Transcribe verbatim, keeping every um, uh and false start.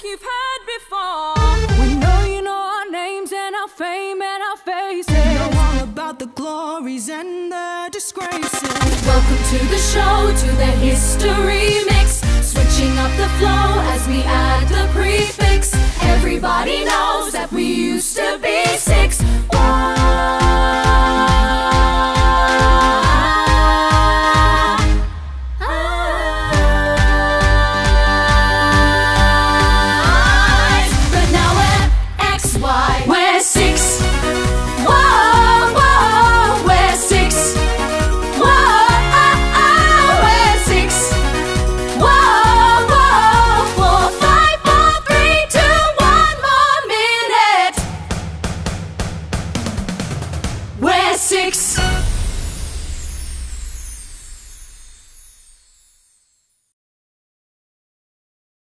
think you've heard before. We know you know our names and our fame and our faces. We know all about the glories and the disgraces. Welcome to the show, to the history mix, switching up the flow as we add the prefix. Everybody knows that we used to be six.